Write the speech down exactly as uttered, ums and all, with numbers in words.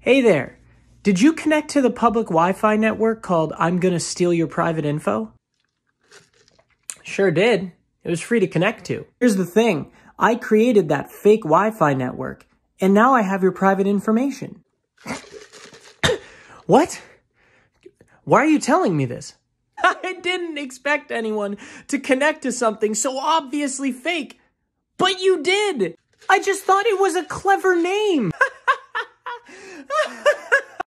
Hey there, did you connect to the public Wi-Fi network called I'm Gonna Steal Your Private Info? Sure did. It was free to connect to. Here's the thing, I created that fake Wi-Fi network, and now I have your private information. What? Why are you telling me this? I didn't expect anyone to connect to something so obviously fake, but you did! I just thought it was a clever name!